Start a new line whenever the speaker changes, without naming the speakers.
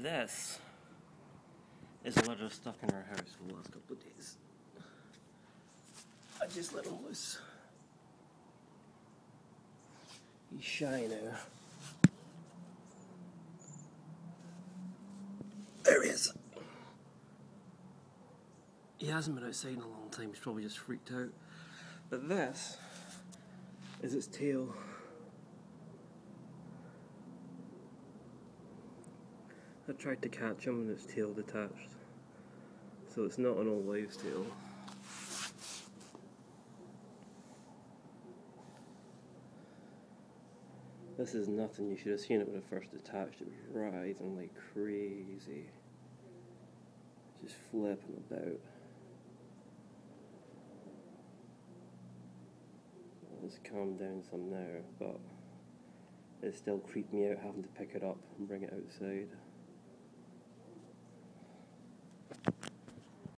This is a litter stuck in our house for the last couple of days. I just let him loose. He's shy now. There he is! He hasn't been outside in a long time, he's probably just freaked out. But this is its tail. I tried to catch him and its tail detached. So it's not an old wives' tail. This is nothing, you should have seen it when it first detached. It was writhing like crazy. Just flipping about. It's calmed down some now, but it still creeped me out having to pick it up and bring it outside.